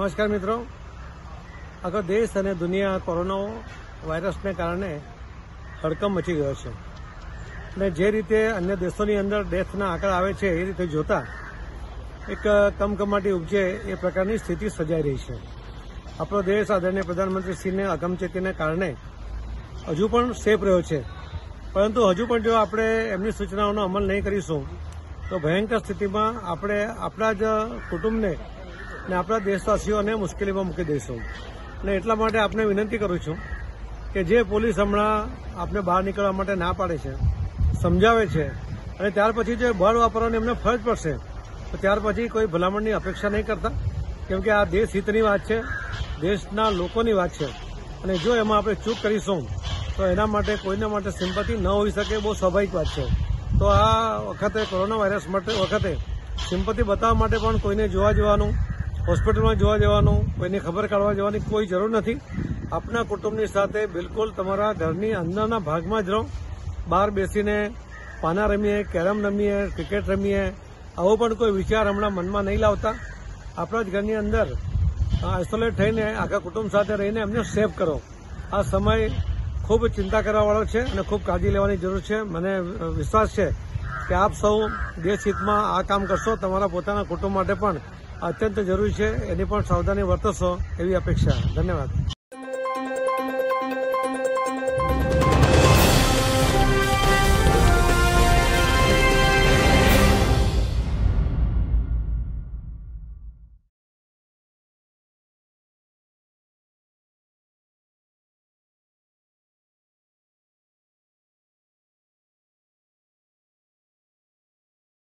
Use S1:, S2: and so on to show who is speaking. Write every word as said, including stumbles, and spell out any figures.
S1: નમસ્કાર મિત્રો, આખો દેશ અને દુનિયા કોરોના વાયરસને કારણે હડકંપ મચી ગયો છે અને જે રીતે અન્ય દેશોની અંદર ડેથના આંકડા આવે છે એ રીતે જોતા એક કમકમાટી ઉપજે એ પ્રકારની સ્થિતિ સર્જાઈ રહી છે. આપણો દેશ આદરણીય પ્રધાનમંત્રીશ્રીને અગમચેતીને કારણે હજુ પણ સેફ રહ્યો છે, પરંતુ હજુ પણ જો આપણે એમની સૂચનાઓનો અમલ નહીં કરીશું તો ભયંકર સ્થિતિમાં આપણે આપણા જ કુટુંબને ને આપણા દેશવાસીઓને મુશ્કેલીમાં મૂકી દઈશું. અને એટલા માટે આપને વિનંતી કરું છું કે જે પોલીસ હમણાં આપને બહાર નીકળવા માટે ના પાડે છે, સમજાવે છે અને ત્યાર પછી જો બળ વાપરવાની એમને ફરજ પડશે તો ત્યાર પછી કોઈ ભલામણની અપેક્ષા નહીં કરતા, કેમ કે આ દેશ હિતની વાત છે, દેશના લોકોની વાત છે અને જો એમાં આપણે ચૂક કરીશું તો એના માટે કોઈના માટે સિમ્પથી ન હોઈ શકે, બહુ સ્વાભાવિક વાત છે. તો આ વખતે કોરોના વાયરસ માટે વખતે સિમ્પથી બતાવવા માટે પણ કોઈને જોવા જવાનું, હોસ્પિટલમાં જોવા જવાનું, કોઈની ખબર કાઢવા જવાની કોઈ જરૂર નથી. આપના કુટુંબની સાથે બિલકુલ તમારા ઘરની અંદરના ભાગમાં જ રહો. બહાર બેસીને પાના રમીએ, કેરમ રમીએ, ક્રિકેટ રમીએ, આવો પણ કોઈ વિચાર હમણાં મનમાં નહીં લાવતા. આપણા જ ઘરની અંદર આઇસોલેટ થઈને આખા કુટુંબ સાથે રહીને એમને સેફ કરો. આ સમય ખૂબ ચિંતા કરવાવાળો છે અને ખૂબ કાળજી લેવાની જરૂર છે. મને વિશ્વાસ છે કે આપ સૌ દેશ હિતમાં આ કામ કરશો, તમારા પોતાના કુટુંબ માટે પણ અત્યંત જરૂરી છે, એની પણ સાવધાની વર્તશો એવી અપેક્ષા. ધન્યવાદ.